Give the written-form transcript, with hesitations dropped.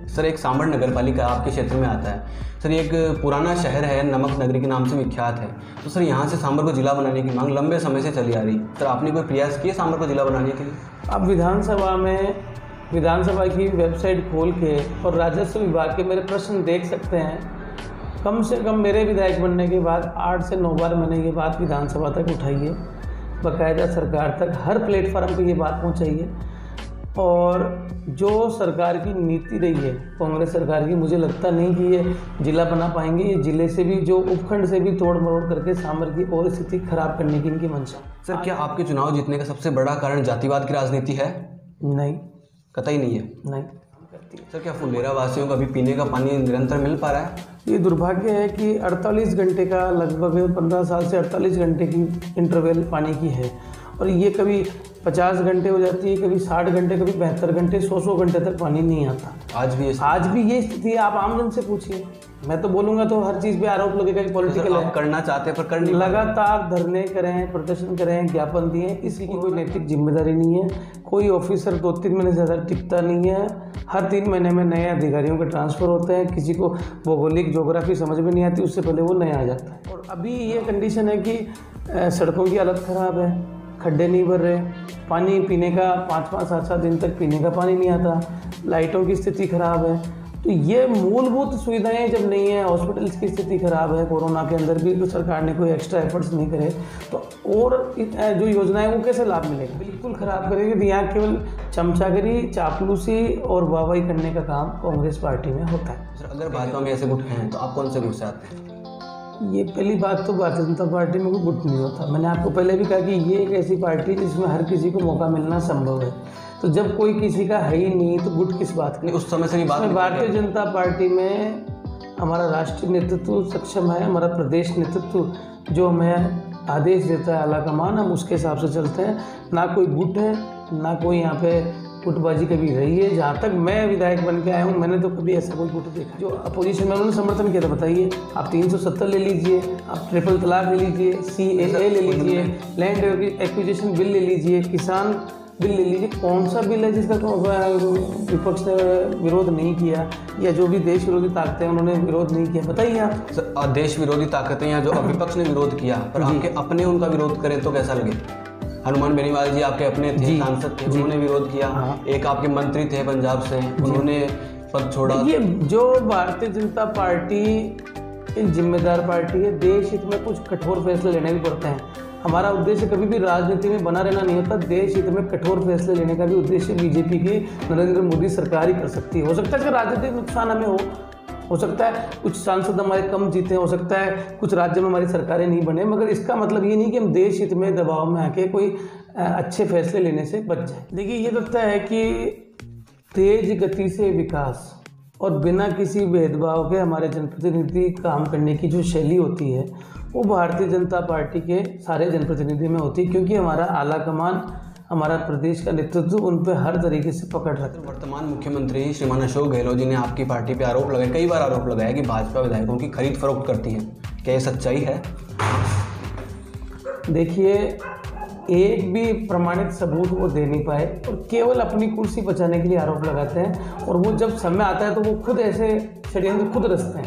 Sir, एक सांभर नगर पालिका आपके क्षेत्र में आता है। सर, ये एक पुराना शहर है, नमक नगरी के नाम से विख्यात है। तो सर, यहाँ से सांभर को जिला बनाने की मांग लंबे समय से चली आ रही। सर, आपने कोई प्रयास किए सांभर को जिला बनाने के लिए? आप विधानसभा की वेबसाइट खोल के और राजस्व विभाग के मेरे प्रश्न देख सकते हैं। कम से कम मेरे विधायक बनने के बाद 8 से 9 बार मैंने ये बात विधानसभा तक उठाई है, बाकायदा सरकार तक हर प्लेटफार्म पे ये बात पहुँचाई है। और जो सरकार की नीति रही है कांग्रेस सरकार की, मुझे लगता नहीं कि ये जिला बना पाएंगे। ये जिले से भी, जो उपखंड से भी तोड़ मरोड़ करके सांभर की और स्थिति खराब करने की इनकी मंशा। सर, क्या आपके चुनाव जीतने का सबसे बड़ा कारण जातिवाद की राजनीति है? नहीं, कतई नहीं है। नहीं। सर, क्या फुलेरा वासियों को अभी पीने का पानी निरंतर मिल पा रहा है? ये दुर्भाग्य है कि 48 घंटे का, लगभग 15 साल से 48 घंटे की इंटरवल पानी की है, और ये कभी 50 घंटे हो जाती है, कभी 60 घंटे, कभी 72 घंटे, 100 घंटे तक पानी नहीं आता। आज भी ये स्थिति है। आप आमजन से पूछिए, मैं तो बोलूँगा तो हर चीज़ पे आरोप लगेगा कि पॉलिटिकल है। करना चाहते हैं पर कर नहीं। लगातार धरने करें, प्रदर्शन करें, ज्ञापन दिए, इसकी कोई नैतिक जिम्मेदारी नहीं है। कोई ऑफिसर 2-3 महीने से ज़्यादा टिकता नहीं है। हर 3 महीने में नए अधिकारियों के ट्रांसफ़र होते हैं। किसी को भौगोलिक ज्योग्राफी समझ में नहीं आती, उससे पहले वो नया आ जाता है। और अभी ये कंडीशन है कि सड़कों की हालत ख़राब है, खड्डे नहीं भर रहे, पानी पीने का 5-5, 7-7 दिन तक पीने का पानी नहीं आता, लाइटों की स्थिति खराब है। तो ये मूलभूत सुविधाएं जब नहीं है, हॉस्पिटल्स की स्थिति खराब है, कोरोना के अंदर भी तो सरकार ने कोई एक्स्ट्रा एफर्ट्स नहीं करे, तो और जो योजनाएं वो कैसे लाभ मिलेगा? बिल्कुल ख़राब करेगी। यहाँ केवल चमचागिरी, चापलूसी और वाहवाही करने का काम कांग्रेस पार्टी में होता है। सर, अगर भाजपा में ऐसे गुट हैं तो आप कौन से गुट से आते हैं? ये पहली बात तो भारतीय जनता पार्टी में कोई गुट नहीं होता। मैंने आपको पहले भी कहा कि ये एक ऐसी पार्टी जिसमें हर किसी को मौका मिलना संभव है। तो जब कोई किसी का है ही नहीं तो गुट किस बात की? उस समय से बात। भारतीय जनता पार्टी में हमारा राष्ट्रीय नेतृत्व सक्षम है, हमारा प्रदेश नेतृत्व जो हमें आदेश देता है आलाकमान, हम उसके हिसाब से चलते हैं। ना कोई गुट है, ना कोई यहाँ पे गुटबाजी कभी रही है। जहाँ तक मैं विधायक बन के आया हूँ, मैंने तो कभी ऐसा कोई गुट देखा। जो अपोजिशन में उन्होंने समर्थन किया था, बताइए आप 370 ले लीजिए, आप ट्रिपल तलाक ले लीजिए, CAA ले लीजिए, लैंड एक्विजिशन बिल ले लीजिए, किसान बिल ले लीजिए। कौन सा बिल है जिसका विपक्ष ने विरोध नहीं किया, या जो भी देश विरोधी ताकतें हैं उन्होंने विरोध नहीं किया? बताइए आप। सर, देश विरोधी ताकतें या जो विपक्ष ने विरोध किया, पर आपके अपने उनका विरोध करें तो कैसा लगे? हनुमान बेनीवाल जी आपके अपने थे, सांसद थे, उन्होंने विरोध किया। एक आपके मंत्री थे पंजाब से, उन्होंने पद छोड़ा। ये जो भारतीय जनता पार्टी एक जिम्मेदार पार्टी है, देश हित में कुछ कठोर फैसले लेने भी पड़ते हैं। हमारा उद्देश्य कभी भी राजनीति में बना रहना नहीं होता। देश हित में कठोर फैसले लेने का भी उद्देश्य बीजेपी की, नरेंद्र मोदी सरकार ही कर सकती है। हो सकता है कि राजनीतिक नुकसान हमें हो सकता है कुछ सांसद हमारे कम जीते, हो सकता है कुछ राज्य में हमारी सरकारें नहीं बने, मगर इसका मतलब ये नहीं कि हम देश हित में दबाव में आके कोई अच्छे फैसले लेने से बच जाए। देखिए, ये लगता है कि तेज गति से विकास और बिना किसी भेदभाव के हमारे जनप्रतिनिधि काम करने की जो शैली होती है, वो भारतीय जनता पार्टी के सारे जनप्रतिनिधि में होती है, क्योंकि हमारा आला कमान, हमारा प्रदेश का नेतृत्व उन पर हर तरीके से पकड़ रखता है। वर्तमान मुख्यमंत्री श्रीमान अशोक गहलोत जी ने आपकी पार्टी पे आरोप लगाए, कई बार आरोप लगाया कि भाजपा विधायकों की खरीद फरोख्त करती है। क्या ये सच्चाई है? देखिए, एक भी प्रमाणित सबूत वो दे नहीं पाए और केवल अपनी कुर्सी बचाने के लिए आरोप लगाते हैं, और वो जब समय आता है तो वो खुद ऐसे षड्यंत्र खुद रचते हैं।